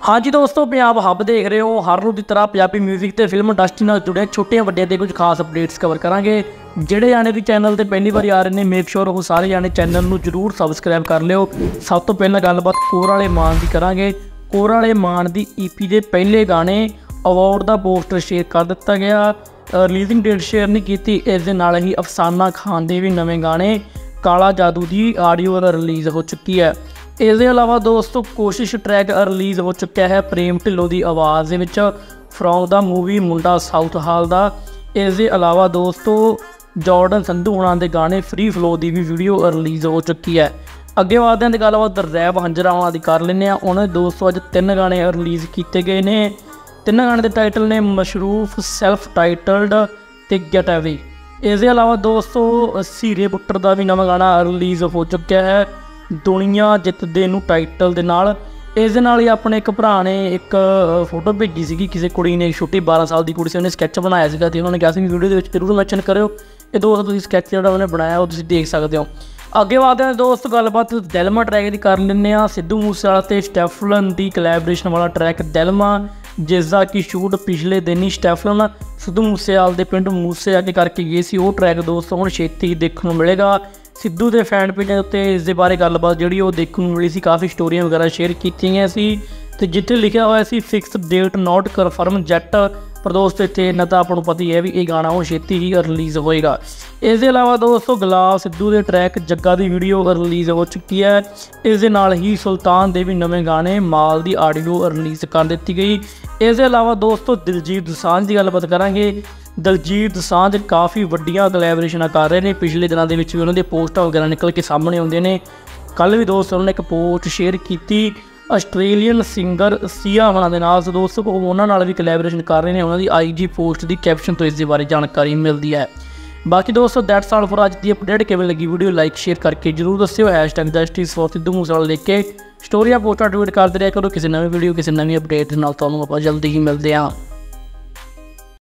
हाँ जी दोस्तों, पंजाब हब देख रहे हो। हर रोज़ की तरह पंजाबी म्यूजिक ते फिल्म इंडस्ट्री नाल जुड़े छोटिया वड्डिया ते कुछ खास अपडेट्स कवर करांगे। ਜਿਹੜੇ जाने भी चैनल ते पहली बार आ रहे हैं, मेक श्योर वो सारे जाने चैनल नूं जरूर सबसक्राइब कर लिओ। सब तो पहला गलबात कोर वाले मान की करांगे। कोर वाले मान की EP के पहले गाने अवार्ड का पोस्टर शेयर कर दिता गया। रिलीजिंग डेट शेयर नहीं की। इस दे नाल ही अफसाना खान के भी नवे गाने काला जादू की आडियो रिलीज़ हो चुकी है। इसके अलावा दोस्तों कोशिश ट्रैक रिलीज़ हो चुका है प्रेम ढिल्लों की आवाज़ में from the movie Munda Southall का। इसके अलावा दोस्तों जॉर्डन संधू हुणां दे गाने फ्री फ्लो की भी वीडियो रिलीज़ हो चुकी है। अगे वादे की गलबात रैप हंजरावां की कर लें। उन्हें दोस्तों अज 3 गाने रिलीज़ किए गए ने। 3 गाने के टाइटल ने मशरूफ, सैल्फ टाइटल्ड ते गेट अवे। इसके अलावा दोस्तों सीरे पुट्टर का भी नवा गाना रिलीज़ हो चुका है दुनिया जितदे नूं टाइटल दे नाल। इस दे नाल ही अपने एक भरा ने एक फोटो भेजी सी, किसी कुड़ी ने, छोटी 12 साल की कुड़ी से, उन्हें स्कैच बनाया सीगा ते उन्होंने कहा कि वीडियो के जरूर मैंशन करो। ये दोस्त तुसीं स्कैच जिहड़ा उन्हें बनाया वो तुसीं देख सकते हो। अगे वादे दोस्त गलबात दिलमा ट्रैक की कर लें। सिद्धू मूसेवाला ते स्टैफलन की कोलैबोरेशन वाला ट्रैक दिलमा, जिसका कि शूट पिछले दिन ही स्टैफलन सिद्धू मूसेवाले के पिंड मूसे आके करके गए सी। वो ट्रैक दोस्तों हुण छेती देखने को मिलेगा। सिद्धू के फैन पेज उत्ते इस दे बारे गलबात जिहड़ी वो देखने को मिली सी, काफ़ी स्टोरियां वगैरह शेयर कीतियां सी ते जिथे लिखा हुआ सी fix date not confirm yet. पर दोस्तों इतने इन्ना तो आपको पता ही है भी ये गाना वो छेती ही रिलीज़ होएगा। इसके अलावा दोस्तों गुलाब सिद्धू के ट्रैक जग्गा की वीडियो रिलीज़ हो चुकी है। इस दे नाल ही सुल्तान के भी नवे गाने माल की आडियो रिलीज़ कर दी गई। इसके अलावा दोस्तों दिलजीत दोसांझ की गलबात करांगे। दिलजीत दोसांझ काफ़ी वड्डियां कोलैबोरेशन कर रहे हैं। पिछले दिनों के भी उन्होंने पोस्टर वगैरह निकल के सामने आते हैं। कल भी दोस्तों उन्होंने एक पोस्ट शेयर की आस्ट्रेलियन सिंगर सिया हुणां दे नाल। दोस्तों उन्होंने नाल भी कोलैबोरेशन कर रहे हैं। उन्होंने IG पोस्ट की कैप्शन तो इस बारे जानकारी मिलती है। बाकी दोस्तों दैट्स ऑल फॉर अज की अपडेट। किवें लगी वीडियो लाइक शेयर करके जरूर दस्सिओ। #जस्टिस फॉर सिद्धू मूसेवाला लिख के स्टोरियां पोस्टां ट्वीट करते रहा करो। किसी नवी वीडियो किसी नवी अपडेट नाल तुहानूं आपां जल्दी ही मिलते हैं।